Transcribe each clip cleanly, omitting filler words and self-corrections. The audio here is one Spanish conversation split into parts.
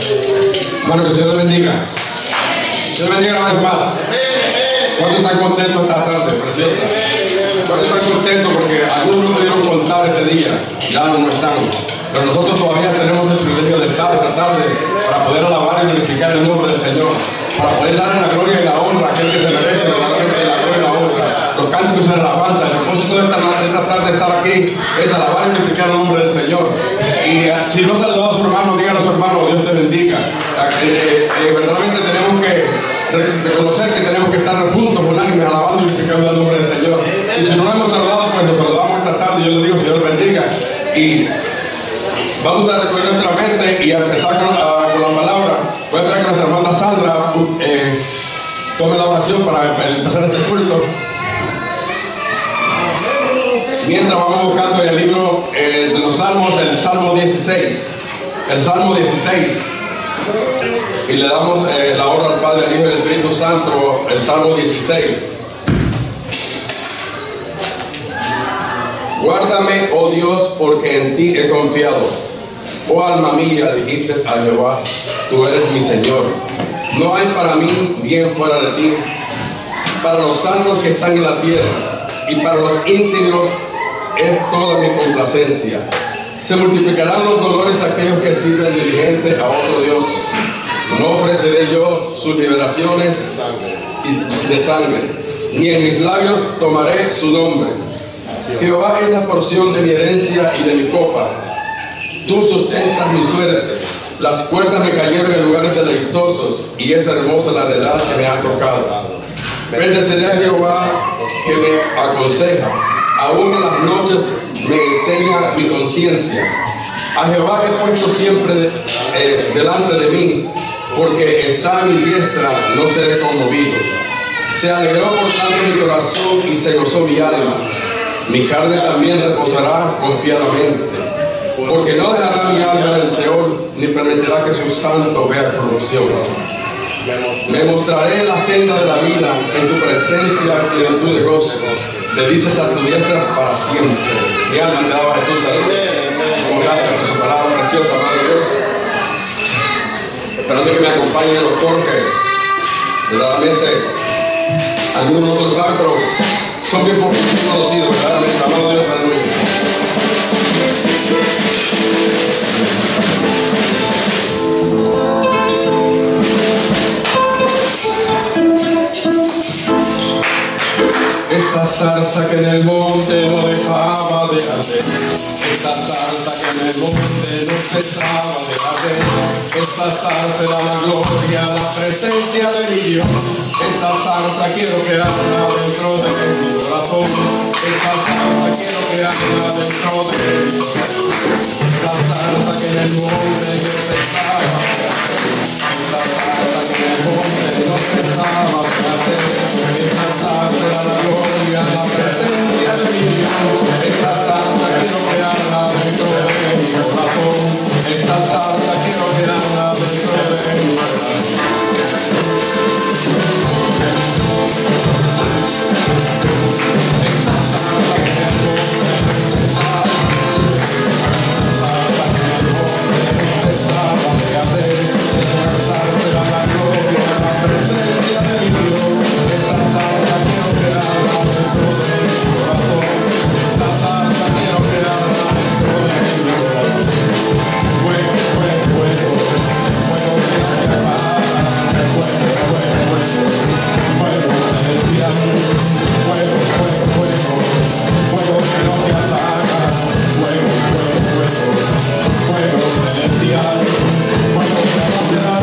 Bueno, que el Señor le bendiga. Dios bendiga una vez más. ¿Cuántos están contentos esta tarde, preciosa? ¿Cuántos están contentos porque algunos no pudieron contar este día? Ya no están. Pero nosotros todavía tenemos el privilegio de estar esta tarde para poder alabar y glorificar el nombre del Señor, para poder darle la gloria y la honra a aquel que se merece verdaderamente la gloria y la honra. Los cánticos en alabanza, el propósito de esta tarde de estar aquí es alabar y glorificar el nombre del Señor. Y si no saludó a su hermano, dígale a su hermano, Dios te bendiga. Verdaderamente tenemos que reconocer que tenemos que estar juntos, unánimes, alabando y glorificando el nombre del Señor. Y si no lo hemos saludado, pues nos saludamos esta tarde. Yo le digo, Señor bendiga. Y vamos a recoger nuestra mente y a empezar con la palabra. Voy a esperar que nuestra hermana Sandra tome la oración para empezar este culto. Mientras vamos buscando en el libro de los Salmos, el Salmo 16. El Salmo 16. Y le damos la honra al Padre, al Hijo y al Espíritu Santo, el Salmo 16. Guárdame, oh Dios, porque en ti he confiado. Oh alma mía, dijiste a Jehová, tú eres mi Señor. No hay para mí bien fuera de ti. Para los santos que están en la tierra y para los íntegros es toda mi complacencia. Se multiplicarán los dolores a aquellos que sirven diligentes a otro Dios. No ofreceré yo sus liberaciones de sangre, ni en mis labios tomaré su nombre. Jehová es la porción de mi herencia y de mi copa. Tú sustentas mi suerte. Las cuerdas me cayeron en lugares deleitosos, y es hermosa la heredad que me ha tocado. Bendeceré a Jehová que me aconseja. Aún en las noches me enseña mi conciencia. A Jehová he puesto siempre delante de mí, porque está a mi diestra, no seré conmovido. Se alegró por tanto mi corazón y se gozó mi alma. Mi carne también reposará confiadamente, porque no dejará mi alma en el Seol, ni permitirá que su santo vea corrupción. Me mostraré la senda de la vida, en tu presencia y en tu de gozo. Te dices a tu diestra para siempre. Mi alma te alaba, Jesús. Gracias por su palabra preciosa, Madre Dios. Esperando que me acompañe el doctor, que verdaderamente algunos no lo saben, pero son bien conocidos, verdaderamente. Amado Dios, aleluya. Esa zarza que en el monte no dejaba de arder, esa zarza que en el monte no cesaba de arder, esa zarza era la gloria, la presencia de mi Dios. Esa zarza quiero que arda dentro de mi corazón, esa zarza quiero que arda dentro de mi corazón, esa zarza que en el monte no cesaba de arder, esa zarza que en el monte no cesaba de arder, esa zarza era la gloria, la presencia de mi Dios. Esta zarza quiero que arda dentro de mi corazón, esta zarza quiero que arda dentro de mi corazón. Esta zarza que en el monte no cesaba de arder, esta zarza era la gloria, la presencia de mi Dios. Esta zarza quiero que arda dentro de mi corazón, esta zarza quiero que arda dentro de mi corazón. Fuego, fuego, fuego, fuego que no se apaga, fuego, fuego, fuego, fuego celestial, fuego, fuego, fuego, fuego que no se apaga, fuego, fuego, fuego, fuego celestial, fuego que no se apaga.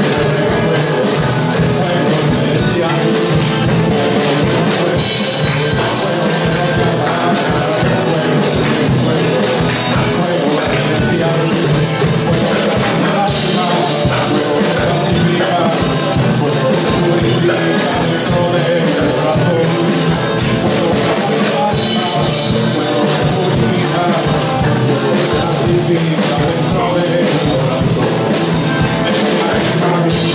Dentro de tu corazón,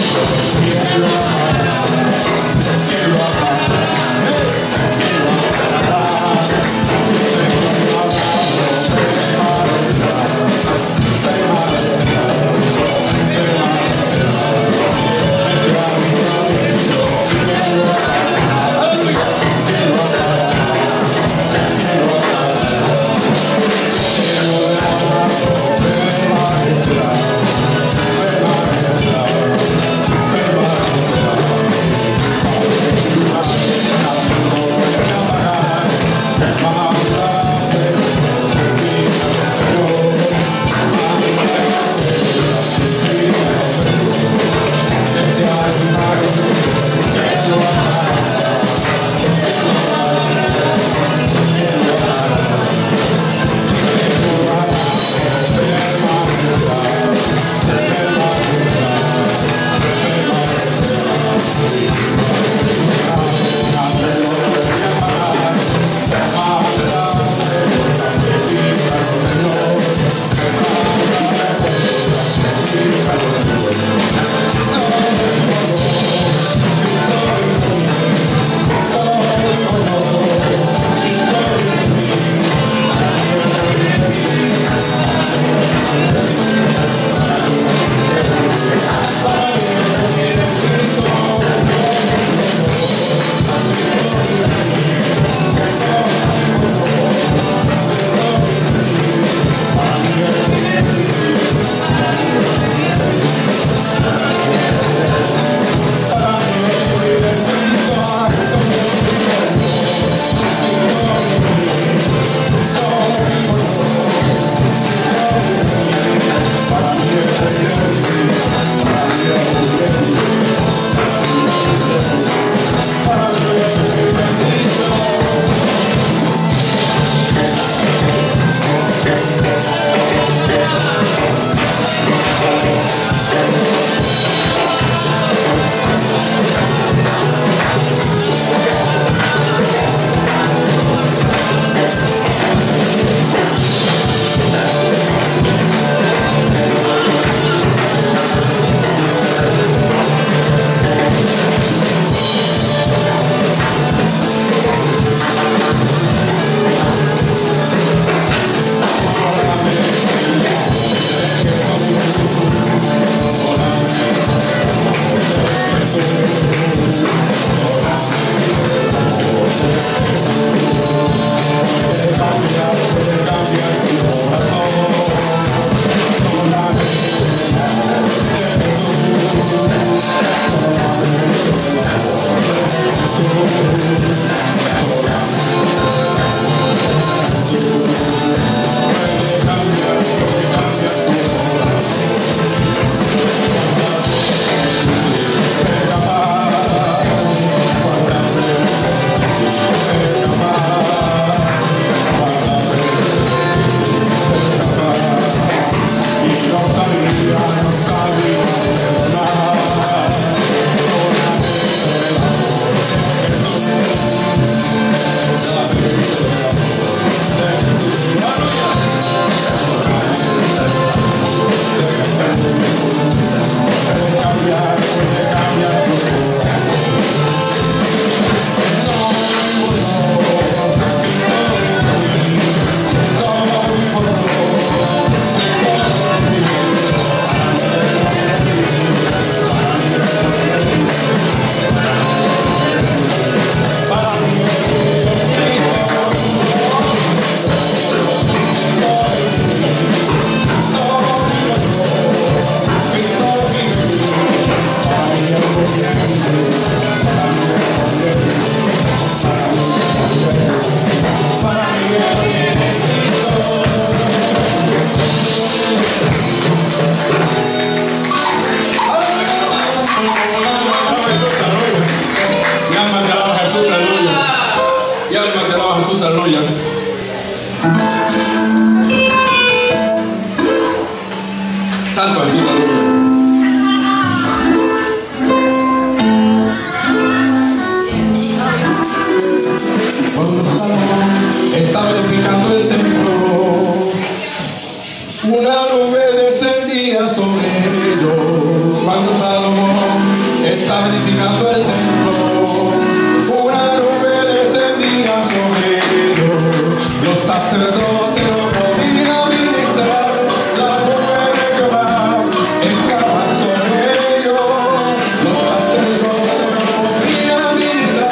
aleluya. Santo Jesús, aleluya. Cuando Salomón estaba edificando el templo, una nube descendía sobre ellos. Cuando Salomón estaba edificando el templo, una nube descendía sobre ellos. Los sacerdotes no podían ministrar, la nube de Jehová estaba sobre ellos. Los sacerdotes no podían ministrar,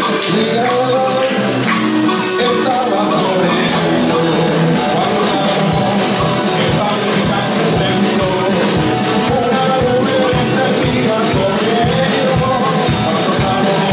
estaba sobre ellos. Cuando Salomón estaba edificando el templo, una nube descendía sobre ellos. Cuando Salomón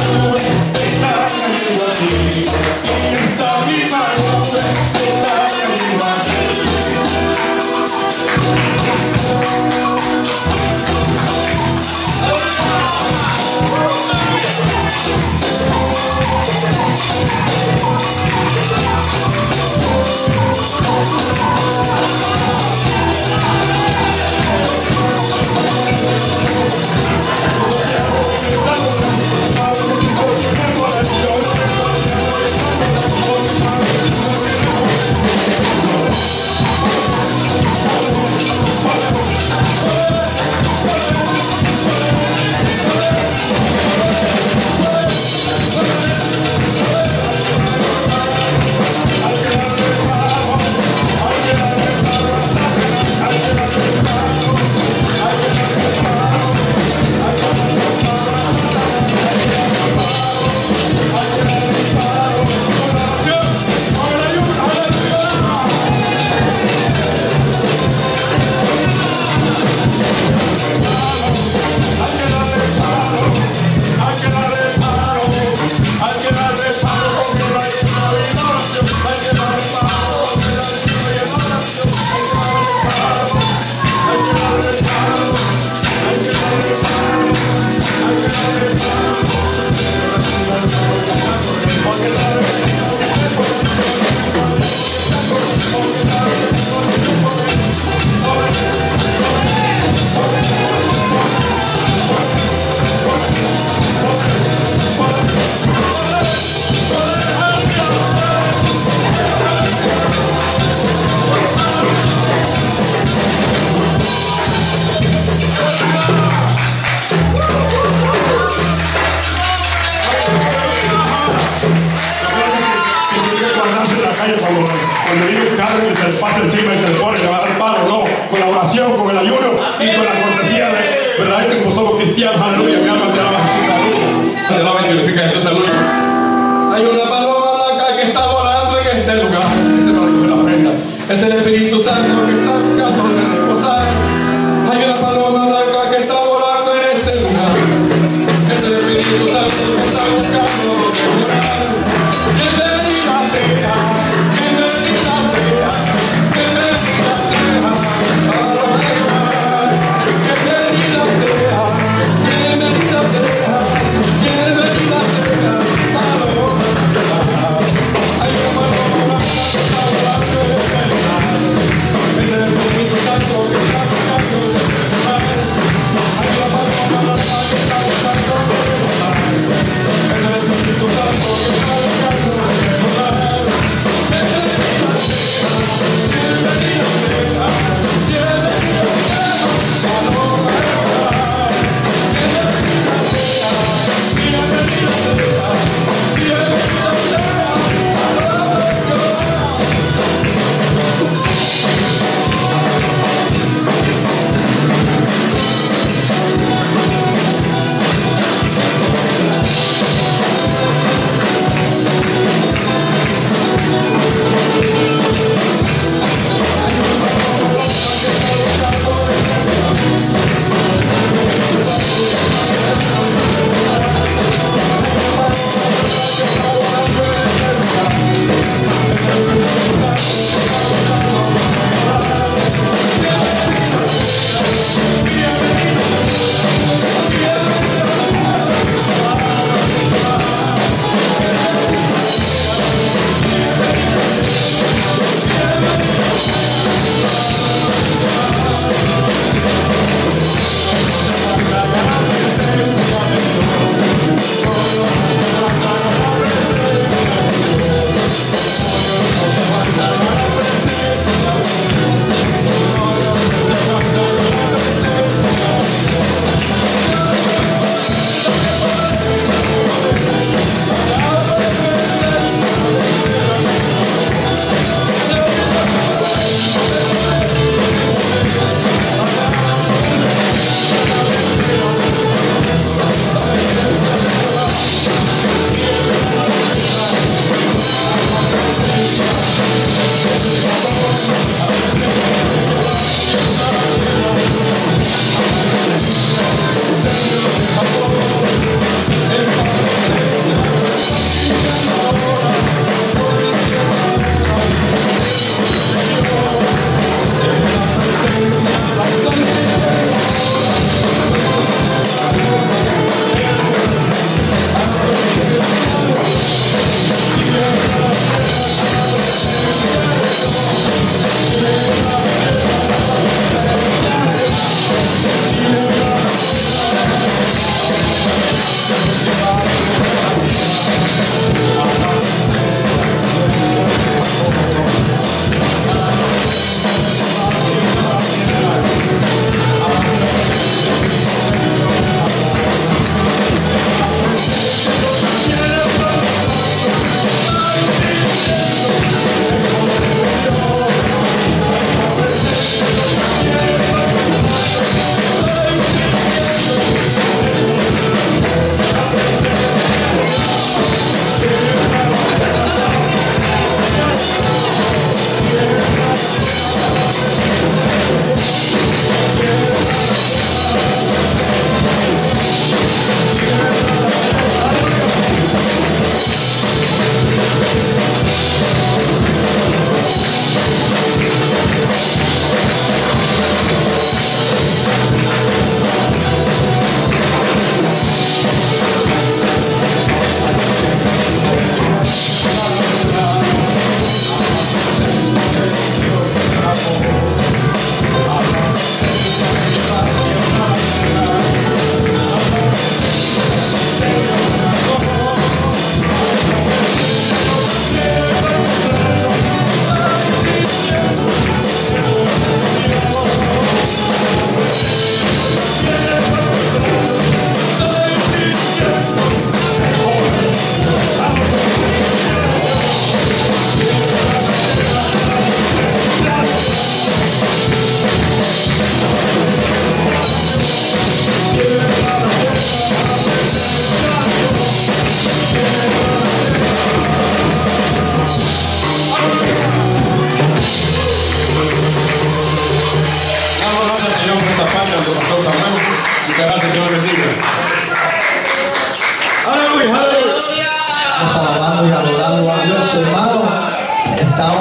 Cuando viene el carro y se le pasa encima y se le pone, le va a dar palo, no. Con la oración, con el ayuno y con la cortesía de verdaderamente como somos cristianos, aleluya, mi alma te alaba Jesús, aleluya. Te alaba y glorifica a Jesús, aleluya. Hay una paloma blanca que está volando en este lugar. Este la ofrenda. Es el Espíritu Santo que está buscando reposar. Hay una paloma blanca que está volando en este lugar. Es el Espíritu Santo que está buscando reposar. Bienvenida sea, bienvenida sea, bienvenida sea, bienvenida sea, bienvenida sea, bienvenida sea, hay una paloma blanca que está volando en este lugar. Es el Espíritu Santo que está buscando reposar. Hay una paloma blanca que está buscando reposar. Es el Espíritu Santo que está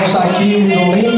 Estamos aquí un domingo